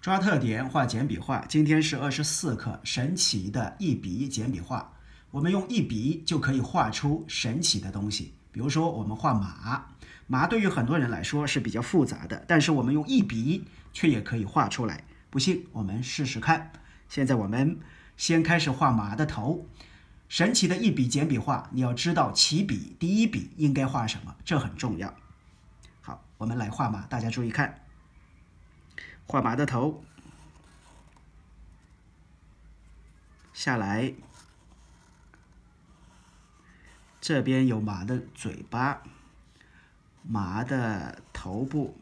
抓特点画简笔画，今天是24课，神奇的一笔简笔画。我们用一笔就可以画出神奇的东西。比如说，我们画马，马对于很多人来说是比较复杂的，但是我们用一笔却也可以画出来。不信，我们试试看。现在我们先开始画马的头。神奇的一笔简笔画，你要知道起笔第一笔应该画什么，这很重要。好，我们来画马，大家注意看。画马的头下来，这边有马的嘴巴，马的头部，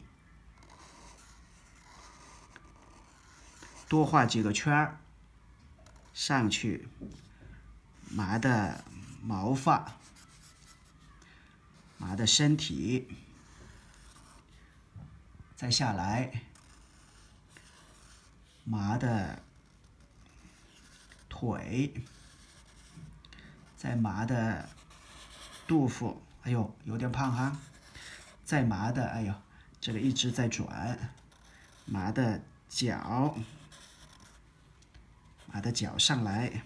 多画几个圈儿上去，马的毛发，马的身体，再下来。马的腿，在马的肚腹，哎呦，有点胖哈。在马的，哎呦，这个一直在转。马的脚，马的脚上来，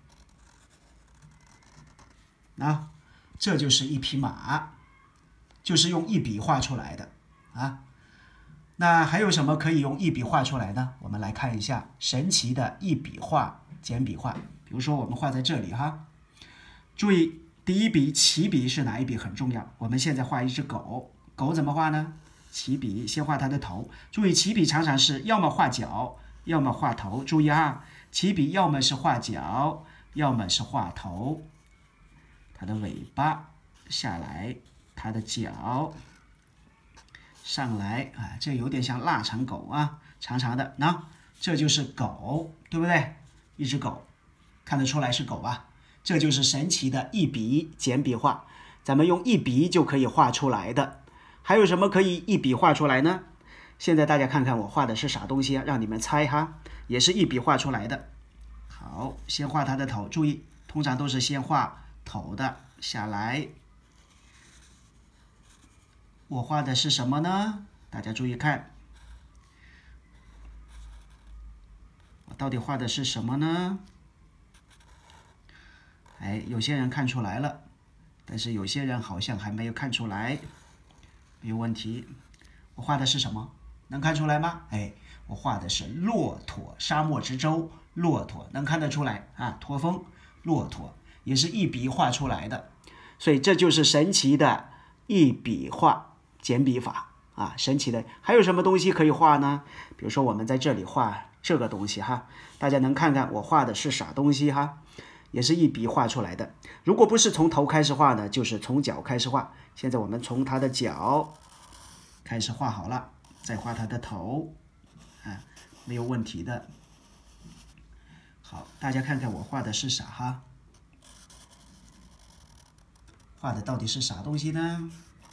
啊，这就是一匹马，就是用一笔画出来的啊。那还有什么可以用一笔画出来呢？我们来看一下神奇的一笔画简笔画。比如说我们画在这里哈，注意第一笔起笔是哪一笔很重要。我们现在画一只狗，狗怎么画呢？起笔先画它的头。注意起笔常常是要么画脚，要么画头。注意哈，起笔要么是画脚，要么是画头。它的尾巴下来，它的脚上来啊，这有点像腊肠狗啊，长长的，那这就是狗，对不对？一只狗，看得出来是狗吧？这就是神奇的一笔简笔画，咱们用一笔就可以画出来的。还有什么可以一笔画出来呢？现在大家看看我画的是啥东西啊？让你们猜哈，也是一笔画出来的。好，先画它的头，注意，通常都是先画头的，下来。我画的是什么呢？大家注意看，我到底画的是什么呢？哎，有些人看出来了，但是有些人好像还没有看出来。没有问题，我画的是什么？能看出来吗？哎，我画的是骆驼，沙漠之舟，骆驼，能看得出来啊？驼峰，骆驼也是一笔画出来的，所以这就是神奇的一笔画。简笔法啊，神奇的。还有什么东西可以画呢？比如说我们在这里画这个东西哈，大家能看看我画的是啥东西哈，也是一笔画出来的。如果不是从头开始画呢，就是从脚开始画。现在我们从它的脚开始画好了，再画它的头啊，没有问题的。好，大家看看我画的是啥哈？画的到底是啥东西呢？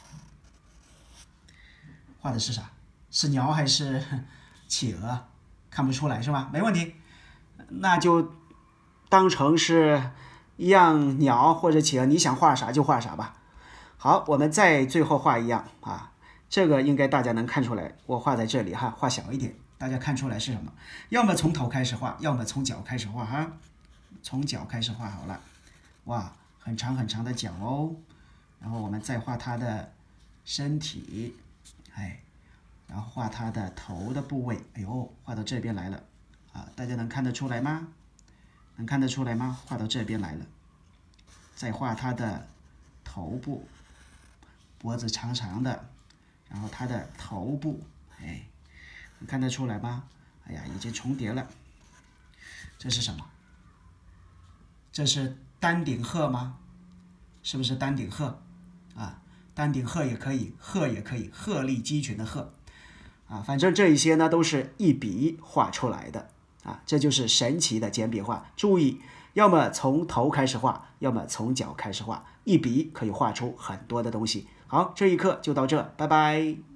画的是啥？是鸟还是企鹅？看不出来是吧？没问题，那就当成是一样鸟或者企鹅，你想画啥就画啥吧。好，我们再最后画一样啊，这个应该大家能看出来，我画在这里哈，画小一点，大家看出来是什么？要么从头开始画，要么从脚开始画哈。从脚开始画好了，哇，很长很长的脚哦。然后我们再画它的身体。哎，然后画它的头的部位，哎呦，画到这边来了，啊，大家能看得出来吗？能看得出来吗？画到这边来了，再画它的头部，脖子长长的，然后它的头部，哎，你看得出来吗？哎呀，已经重叠了，这是什么？这是丹顶鹤吗？是不是丹顶鹤？啊？丹顶鹤也可以，鹤也可以，鹤立鸡群的鹤，啊，反正这一些呢都是一笔画出来的，啊，这就是神奇的简笔画。注意，要么从头开始画，要么从脚开始画，一笔可以画出很多的东西。好，这一课就到这，拜拜。